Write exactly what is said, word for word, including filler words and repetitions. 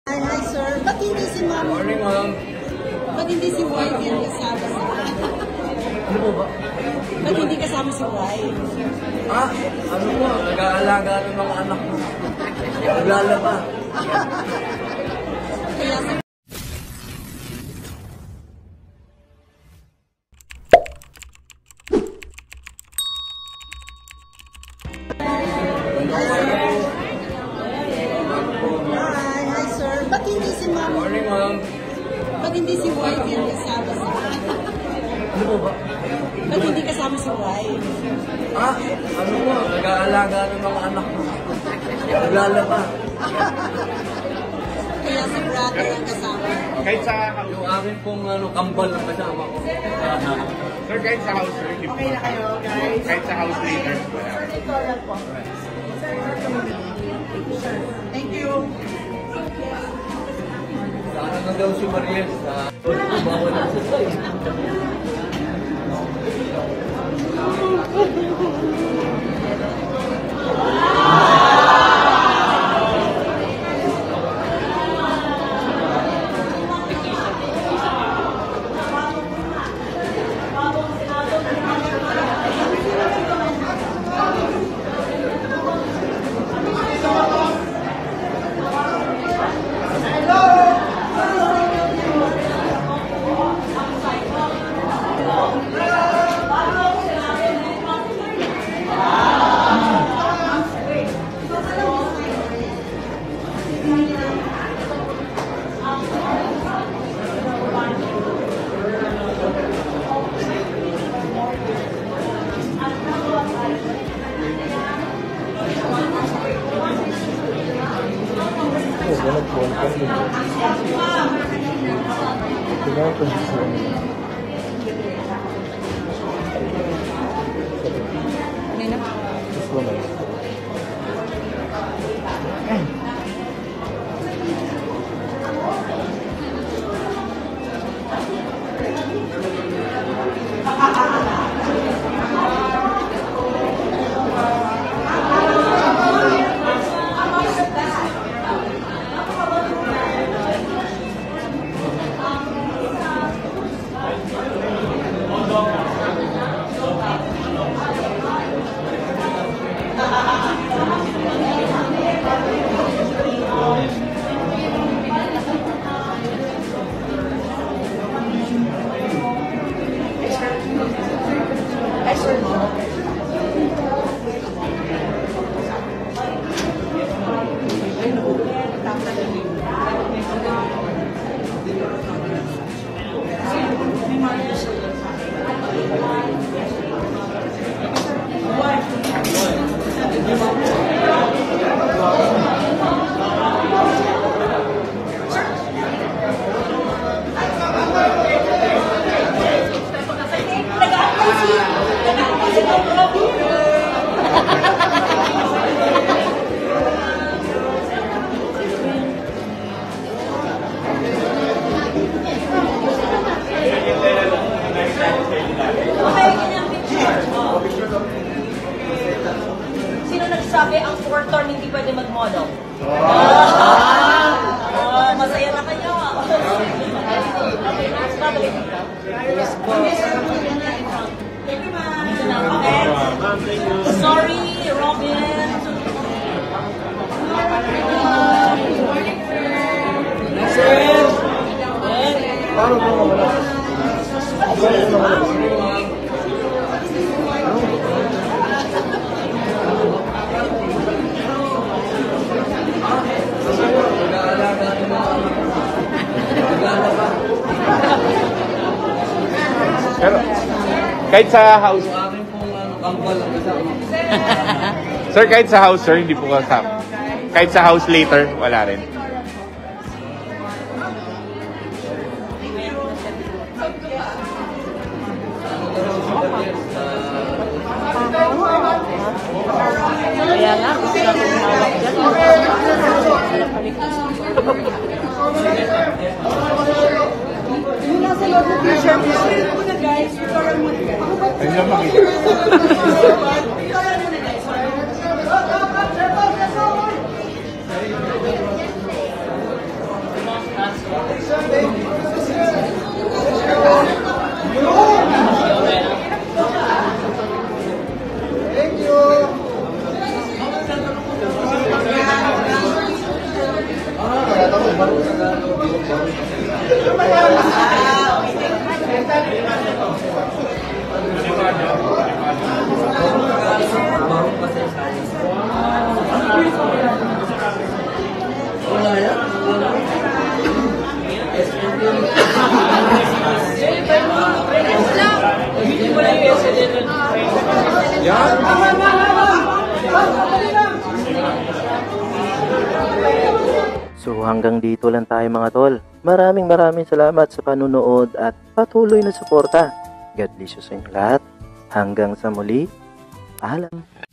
Hi, hi sir. Ba't hindi si ma'am? Morning, ma'am. Ba't hindi si wife yan kasama sa... Ano po ba? Ba't hindi kasama si wife? Ah, ano po? Nag-aalaga ng mga anak mo. Naglalaba. Kaya sa... Hi, hi sir. Ba't hindi si ma'am? Morning, ma'am. Ba't hindi si wife yan kasama sa... Ano po ba? Ba't hindi kasama si wife? Ah, ano po? Nag-aalaga ng mga anak mo. Naglalaba. Kaya si brother ang kasama. Kahit sa Yung akin pong ano, kambal na kasama ko. sir, kahit sa house, sir, Okay na kayo, guys. kahit sa house later, wala. Tutorial po. Thank you. Sana na daw si Mariel sa... Bawal na sa sa'yo. Sino nagsabi ang fourth turn hindi pwede mag-mono? Ah! Oh, masaya na kayo. Okay, next na. Yes po. Okay. Sorry, Robin. Sir! Paano po mawala? Pero, kahit sa house, Yung akin pong ano, kambal na kasama ko. sir, kahit sa house, sir, hindi po kasama. Kahit sa house later, wala rin. Kaya nga, gusto na kong mawag Yung nasa loob ng t-shirt mo, guys, tutorial mo na guys. Ayun lang makita. Wala yan. Yan. So hanggang dito lang tayo mga tol. Maraming maraming salamat sa panunood at patuloy na suporta. God bless you sa inyo lahat. Hanggang sa muli. Paalam.